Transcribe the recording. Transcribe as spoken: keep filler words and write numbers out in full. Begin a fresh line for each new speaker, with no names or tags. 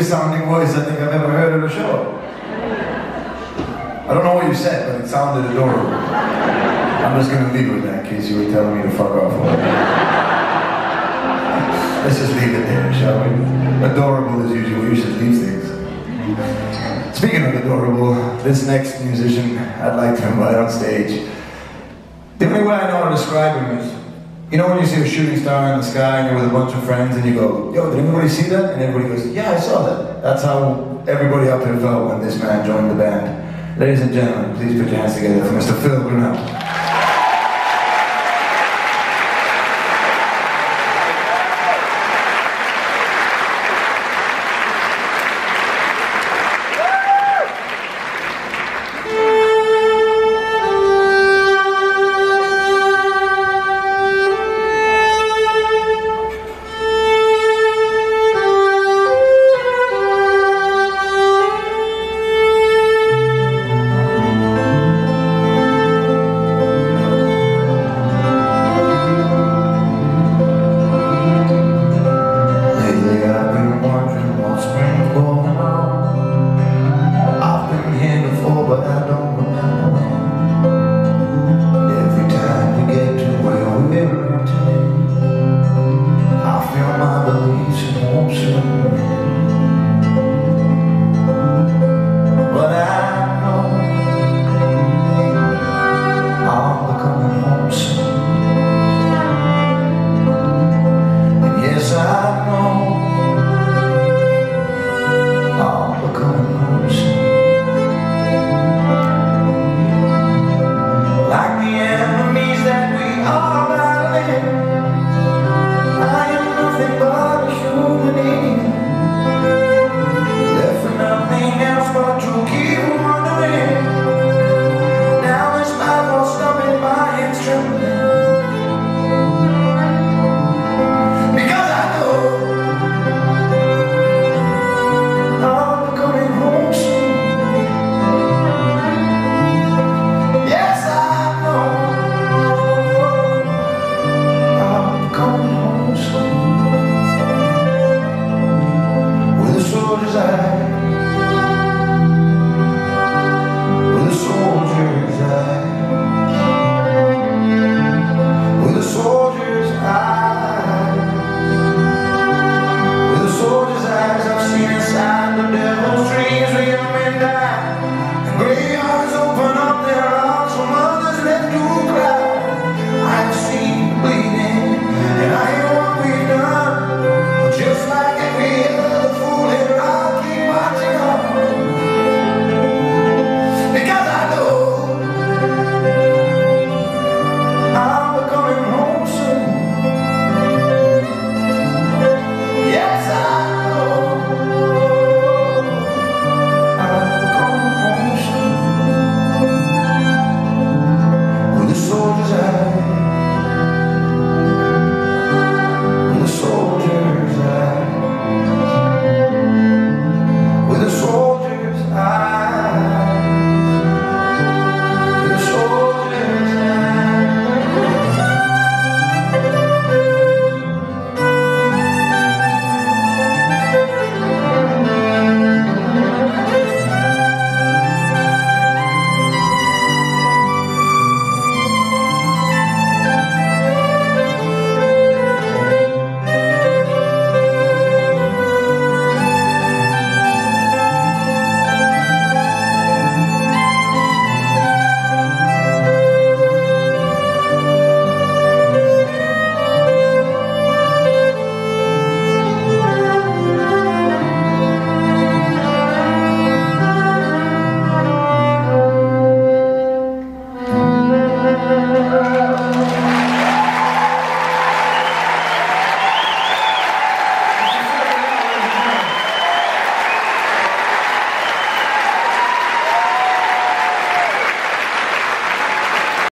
sweetest sounding voice I think I've ever heard at a show. I don't know what you said, but it sounded adorable. I'm just gonna leave it with that in case you were telling me to fuck off. Let's just leave it there, shall we? Adorable as usual, you should leave things. Speaking of adorable, this next musician I'd like to invite on stage. The only way I know how to describe him is, you know when you see a shooting star in the sky and you're with a bunch of friends and you go, yo, did anybody see that? And everybody goes, yeah, I saw that. That's how everybody up there felt when this man joined the band. Ladies and gentlemen, please put your hands together for Mister Phil Granell.